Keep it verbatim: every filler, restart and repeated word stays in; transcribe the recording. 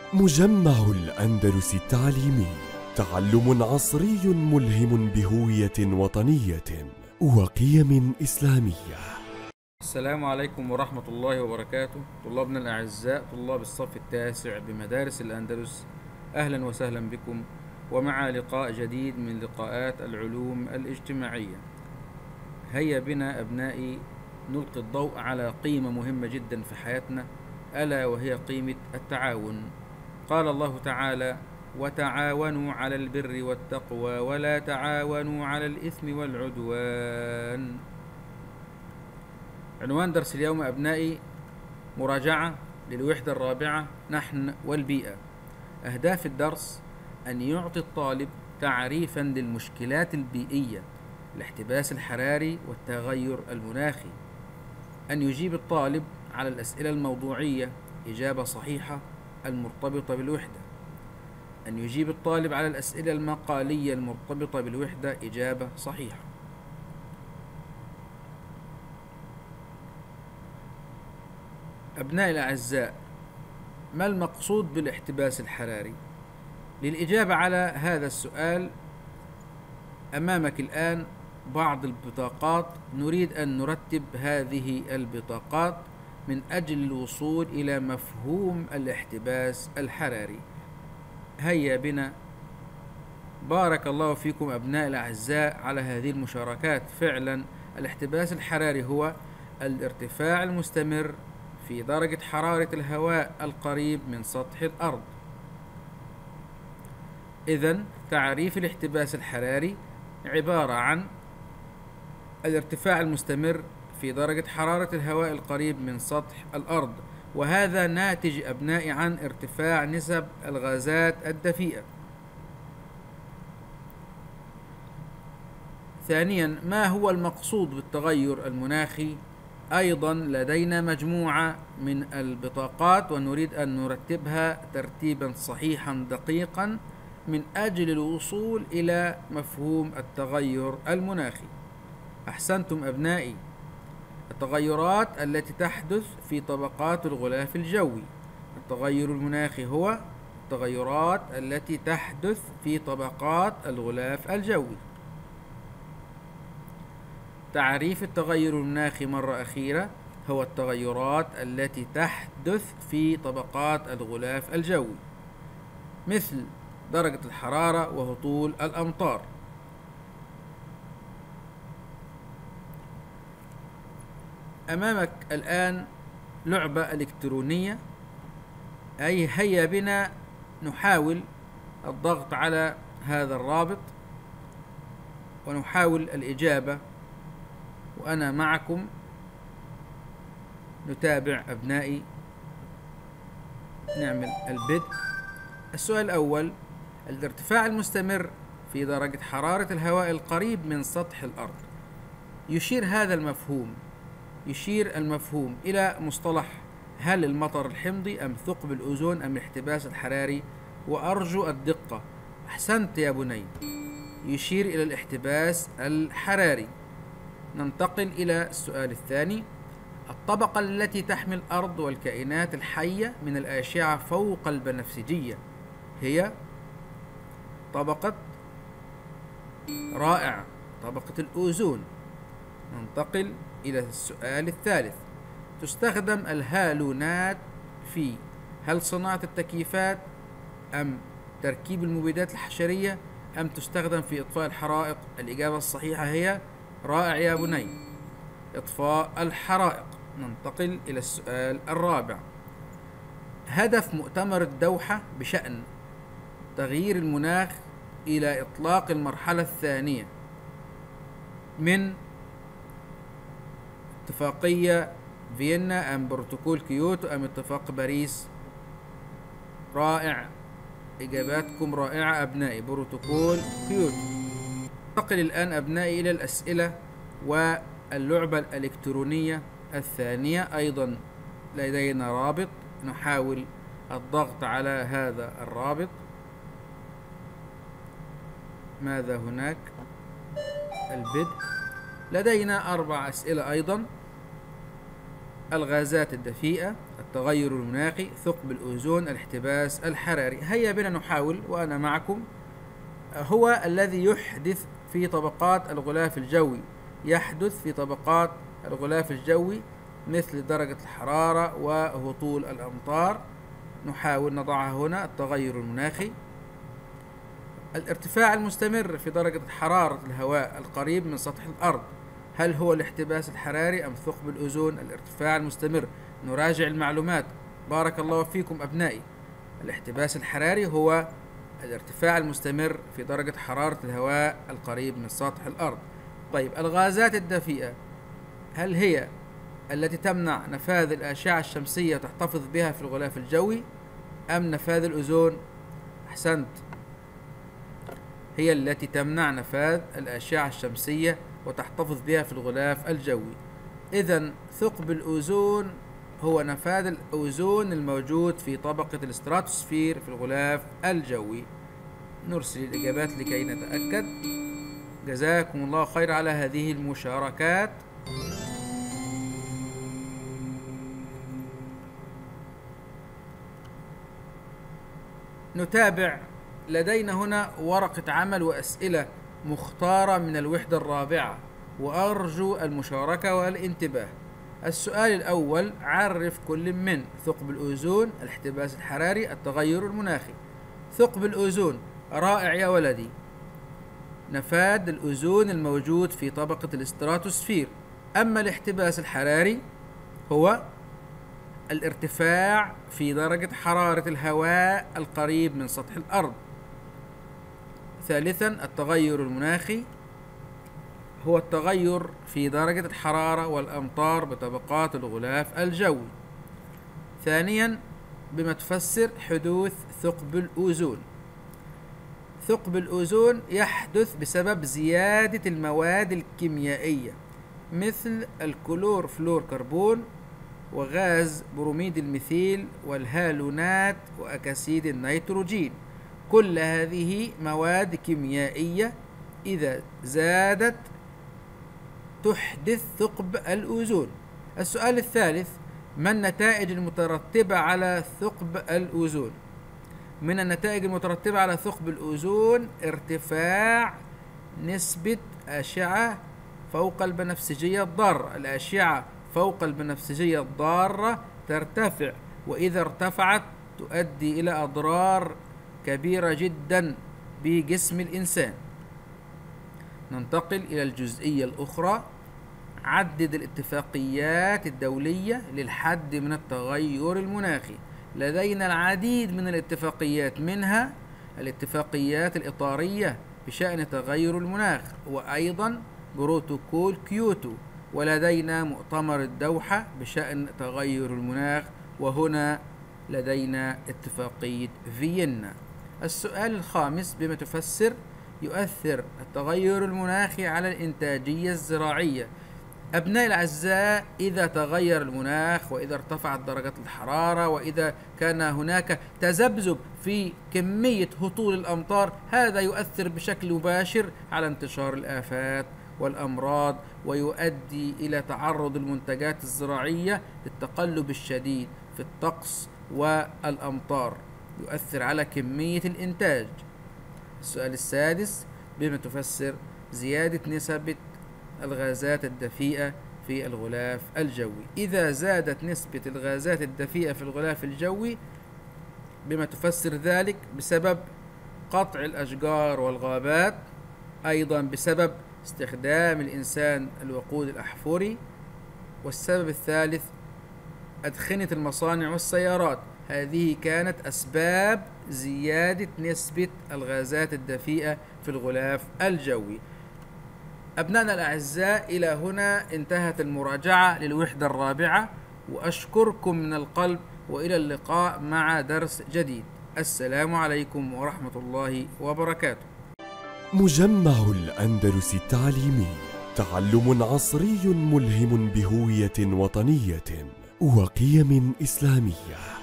مجمع الأندلس التعليمي، تعلم عصري ملهم بهوية وطنية وقيم إسلامية. السلام عليكم ورحمة الله وبركاته. طلابنا الأعزاء، طلاب الصف التاسع بمدارس الأندلس، أهلا وسهلا بكم ومع لقاء جديد من لقاءات العلوم الاجتماعية. هيا بنا أبنائي نلقي الضوء على قيمة مهمة جدا في حياتنا، ألا وهي قيمة التعاون. قال الله تعالى: وتعاونوا على البر والتقوى ولا تعاونوا على الإثم والعدوان. عنوان درس اليوم أبنائي مراجعة للوحدة الرابعة، نحن والبيئة. أهداف الدرس: أن يعطي الطالب تعريفا للمشكلات البيئية، الاحتباس الحراري والتغير المناخي. أن يجيب الطالب على الأسئلة الموضوعية إجابة صحيحة المرتبطة بالوحدة. أن يجيب الطالب على الأسئلة المقالية المرتبطة بالوحدة إجابة صحيحة. أبنائي الأعزاء، ما المقصود بالاحتباس الحراري؟ للإجابة على هذا السؤال أمامك الآن بعض البطاقات، نريد أن نرتب هذه البطاقات من أجل الوصول إلى مفهوم الاحتباس الحراري. هيا بنا. بارك الله فيكم أبناء الأعزاء على هذه المشاركات. فعلا الاحتباس الحراري هو الارتفاع المستمر في درجة حرارة الهواء القريب من سطح الأرض. إذن تعريف الاحتباس الحراري عبارة عن الارتفاع المستمر في درجة حرارة الهواء القريب من سطح الأرض، وهذا ناتج أبنائي عن ارتفاع نسب الغازات الدفيئة. ثانيا، ما هو المقصود بالتغير المناخي؟ أيضا لدينا مجموعة من البطاقات ونريد أن نرتبها ترتيبا صحيحا دقيقا من أجل الوصول إلى مفهوم التغير المناخي. أحسنتم أبنائي. التغيرات التي تحدث في طبقات الغلاف الجوي. التغير المناخي هو التغيرات التي تحدث في طبقات الغلاف الجوي. تعريف التغير المناخي مرة أخيرة هو التغيرات التي تحدث في طبقات الغلاف الجوي، مثل درجة الحرارة وهطول الأمطار. أمامك الآن لعبة إلكترونية، أي هيا بنا نحاول الضغط على هذا الرابط ونحاول الإجابة، وأنا معكم. نتابع أبنائي. نعمل البدء. السؤال الأول: الارتفاع المستمر في درجة حرارة الهواء القريب من سطح الأرض. يشير هذا المفهوم يشير المفهوم إلى مصطلح هل المطر الحمضي أم ثقب الأوزون أم الاحتباس الحراري؟ وأرجو الدقة. أحسنت يا بني، يشير إلى الاحتباس الحراري. ننتقل إلى السؤال الثاني: الطبقة التي تحمي الأرض والكائنات الحية من الأشعة فوق البنفسجية هي طبقة رائع طبقة الأوزون. ننتقل إلى السؤال الثالث: تستخدم الهالونات في هل صناعة التكييفات أم تركيب المبيدات الحشرية أم تستخدم في إطفاء الحرائق؟ الإجابة الصحيحة هي رائع يا بني، إطفاء الحرائق. ننتقل إلى السؤال الرابع: هدف مؤتمر الدوحة بشأن تغيير المناخ إلى إطلاق المرحلة الثانية من اتفاقية فيينا أم بروتوكول كيوتو أم اتفاق باريس؟ رائع، إجاباتكم رائعة أبنائي، بروتوكول كيوتو. ننتقل الآن أبنائي إلى الأسئلة واللعبة الإلكترونية الثانية. أيضا لدينا رابط، نحاول الضغط على هذا الرابط. ماذا هناك؟ البدء. لدينا أربع أسئلة أيضا. الغازات الدفيئة، التغير المناخي، ثقب الأوزون، الاحتباس الحراري. هيا بنا نحاول وأنا معكم. هو الذي يحدث في طبقات الغلاف الجوي، يحدث في طبقات الغلاف الجوي مثل درجة الحرارة وهطول الأمطار. نحاول نضعها هنا. التغير المناخي، الارتفاع المستمر في درجة حرارة الهواء القريب من سطح الأرض. هل هو الاحتباس الحراري أم ثقب الأوزون؟ الارتفاع المستمر. نراجع المعلومات. بارك الله فيكم أبنائي. الاحتباس الحراري هو الارتفاع المستمر في درجة حرارة الهواء القريب من سطح الأرض. طيب، الغازات الدفيئة هل هي التي تمنع نفاذ الأشعة الشمسية وتحتفظ بها في الغلاف الجوي أم نفاذ الأوزون؟ أحسنت، هي التي تمنع نفاذ الأشعة الشمسية وتحتفظ بها في الغلاف الجوي. إذن ثقب الأوزون هو نفاذ الأوزون الموجود في طبقة الاستراتوسفير في الغلاف الجوي. نرسل الإجابات لكي نتأكد. جزاكم الله خير على هذه المشاركات. نتابع. لدينا هنا ورقة عمل وأسئلة مختارة من الوحدة الرابعة، وأرجو المشاركة والانتباه. السؤال الأول: عرف كل من ثقب الأوزون، الاحتباس الحراري، التغير المناخي. ثقب الأوزون، رائع يا ولدي، نفاذ الأوزون الموجود في طبقة الاستراتوسفير. أما الاحتباس الحراري هو الارتفاع في درجة حرارة الهواء القريب من سطح الأرض. ثالثا، التغير المناخي هو التغير في درجة الحرارة والأمطار بطبقات الغلاف الجوي. ثانيا، بما تفسر حدوث ثقب الأوزون. ثقب الأوزون يحدث بسبب زيادة المواد الكيميائية مثل الكلور فلور كربون وغاز بروميد الميثيل والهالونات وأكاسيد النيتروجين. كل هذه مواد كيميائية إذا زادت تحدث ثقب الأوزون. السؤال الثالث: ما النتائج المترتبة على ثقب الأوزون؟ من النتائج المترتبة على ثقب الأوزون ارتفاع نسبة أشعة فوق البنفسجية الضارة. الأشعة فوق البنفسجية الضارة ترتفع، وإذا ارتفعت تؤدي إلى أضرار كبيرة جدا بجسم الإنسان. ننتقل إلى الجزئية الأخرى. عدد الاتفاقيات الدولية للحد من التغير المناخي. لدينا العديد من الاتفاقيات، منها الاتفاقيات الإطارية بشأن تغير المناخ، وأيضا بروتوكول كيوتو، ولدينا مؤتمر الدوحة بشأن تغير المناخ، وهنا لدينا اتفاقية فيينا. السؤال الخامس: بما تفسر يؤثر التغير المناخي على الإنتاجية الزراعية؟ أبنائي الأعزاء، إذا تغير المناخ وإذا ارتفعت درجة الحرارة وإذا كان هناك تذبذب في كمية هطول الأمطار، هذا يؤثر بشكل مباشر على انتشار الآفات والأمراض، ويؤدي إلى تعرض المنتجات الزراعية للتقلب الشديد في الطقس والأمطار، يؤثر على كمية الإنتاج. السؤال السادس: بما تفسر زيادة نسبة الغازات الدفيئة في الغلاف الجوي؟ إذا زادت نسبة الغازات الدفيئة في الغلاف الجوي، بما تفسر ذلك بسبب قطع الأشجار والغابات، أيضا بسبب استخدام الإنسان الوقود الأحفوري، والسبب الثالث أدخنة المصانع والسيارات. هذه كانت أسباب زيادة نسبة الغازات الدفيئة في الغلاف الجوي. أبنائنا الأعزاء، إلى هنا انتهت المراجعة للوحدة الرابعة، وأشكركم من القلب، وإلى اللقاء مع درس جديد. السلام عليكم ورحمة الله وبركاته. مجمع الأندلس التعليمي، تعلم عصري ملهم بهوية وطنية وقيم إسلامية.